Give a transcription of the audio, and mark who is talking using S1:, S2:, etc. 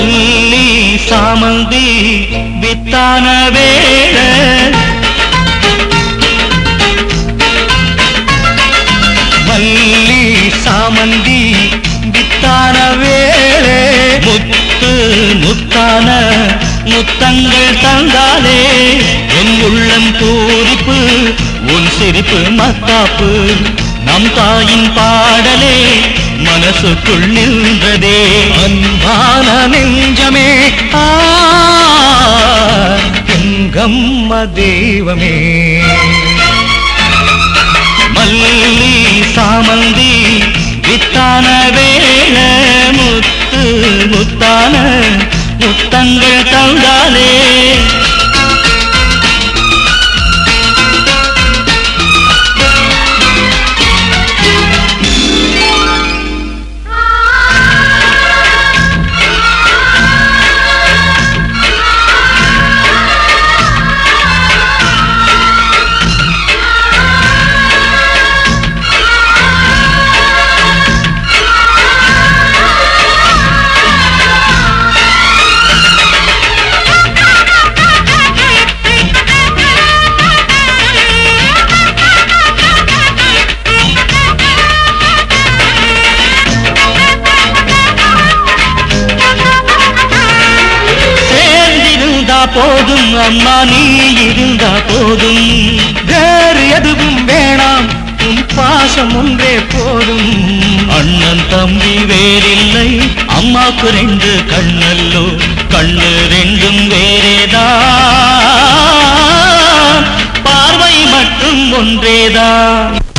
S1: மல்லி சாமந்தி வித்தான வேள மல்லி சாமந்தி வித்தான வேள முத்து முத்தான முத்தங்கள் தந்தாலே என் உள்ளம் பூரிப்பு உன் சிரிப்பு மத்தாப்பு நம் தாயின் பாடலே மனசுக்குள் நின்றதே அன்பான நெஞ்சமே எங்கம்மா தெய்வமே மல்லி சாமந்தி வித்தான வேள முத்து முத்தான முத்தங்கள் தந்தாலே போதும் அம்மா நீ இருந்தா போதும் வேறு எதுவும் வேணாம் உன் பாசம் ஒன்றே போதும் அண்ணன் தம்பி வேறில்லை அம்மாக்கு 2 கண்ணல்லோ கண்ணு 2ம் வேறேதான் பார்வை மட்டும் ஒன்றேதான்